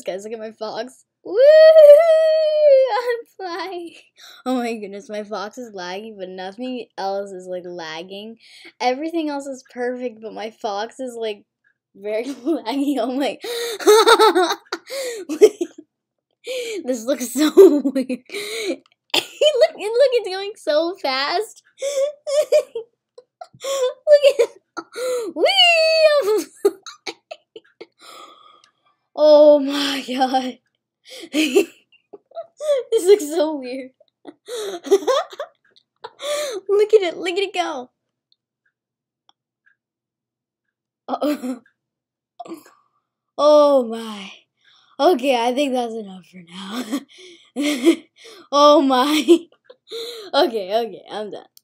guys, look at my fox. Woo! I'm flying. Oh my goodness, my fox is lagging, but nothing else is like lagging. Everything else is perfect, but my fox is like very laggy. Oh my. This looks so weird. Look, it's going so fast. Look at Wee! Oh my god. This looks so weird. Look at it go. Oh, oh my. Okay, I think that's enough for now. Oh my. Okay, I'm done.